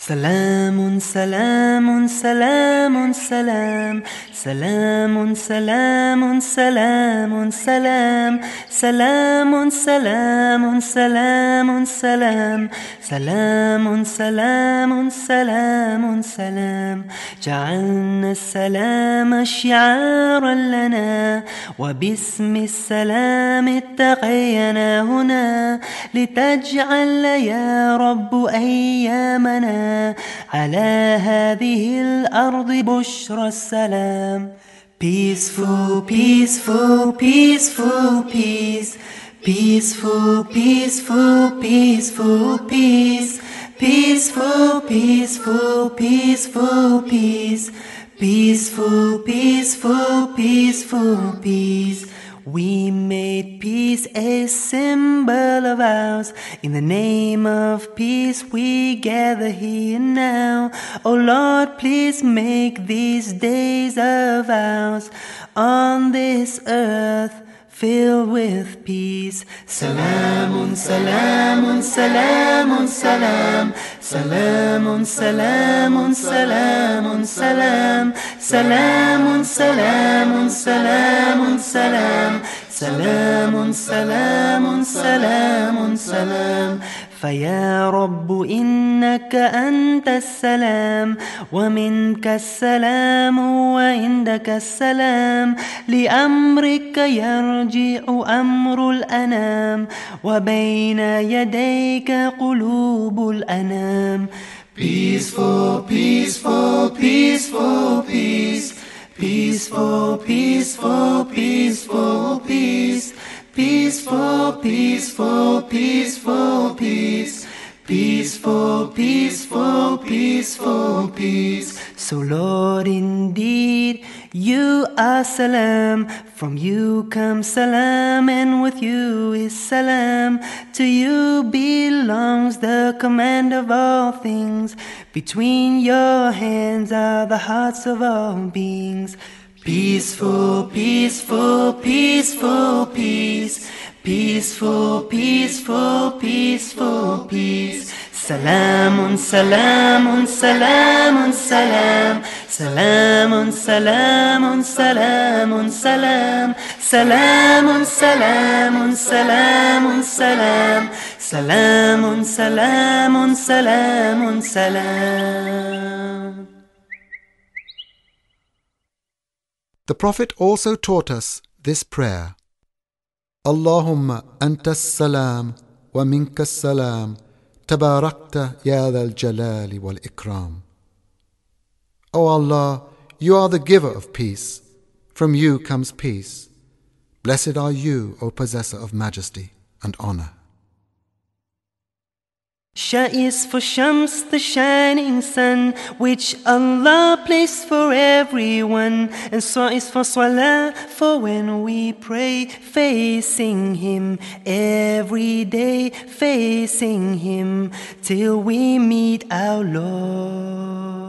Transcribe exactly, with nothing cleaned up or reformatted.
سلام سلام سلام سلام سلام سلام سلام سلام سلام سلام سلام سلام سلام سلام سلام سلام جعلنا السلام شعارا لنا وباسم السلام اتقينا هنا لتجعل يا رب أيامنا على هذه الأرض بشرى السلام. Peaceful, peaceful, peaceful, peace. Peaceful, peaceful, peaceful, peace. Peaceful, peaceful, peaceful, peace. Peaceful, peaceful, peaceful, peace. We made peace a symbol of ours. In the name of peace we gather here now. Oh Lord, please make these days of ours on this earth filled with peace. Salamun, salamun, salamun, salam. Salamun, salamun, salamun, salam. Salamun, salamun, salamun, salam. Salamun, salamun, salamun, salam. فيا رب إنك أنت السلام ومنك السلام وعندك السلام لأمرك يرجع أمر الأنام وبين يديك قلوب الأنام. Peaceful, peaceful, peaceful, peace. Peaceful, peaceful, peaceful, peace. Peaceful, peaceful, peaceful, peace. Peaceful, peaceful, peaceful, peace. So Lord, indeed you are salam. From you comes salam, and with you is salam. To you belongs the command of all things. Between your hands are the hearts of all beings. Peaceful, peaceful, peaceful, peace. Peaceful, peaceful, peaceful, peace. Salamun, salamun, salamun, salam. Salamun, salamun, salamun, salam. Salamun, salamun, salamun, salam. Salamun, salamun, salamun, salam. The Prophet also taught us this prayer. Allahumma anta salam wa minka salam tabarakta ya dhal jalali wal ikram. O Allah, you are the giver of peace. From you comes peace. Blessed are you, O possessor of majesty and honor. Sha is for Shams, the shining sun, which Allah placed for everyone. And Sa is for Salah, for when we pray, facing Him. Every day, facing Him, till we meet our Lord.